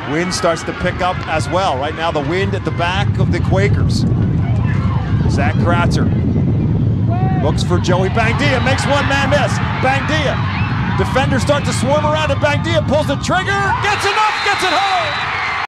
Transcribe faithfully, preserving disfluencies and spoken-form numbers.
Wind starts to pick up as well. Right now the wind at the back of the Quakers. Zach Kratzer looks for Joey Bangdia, makes one man miss. Bangdia, defenders start to swarm around and Bangdia pulls the trigger, gets enough, gets it home!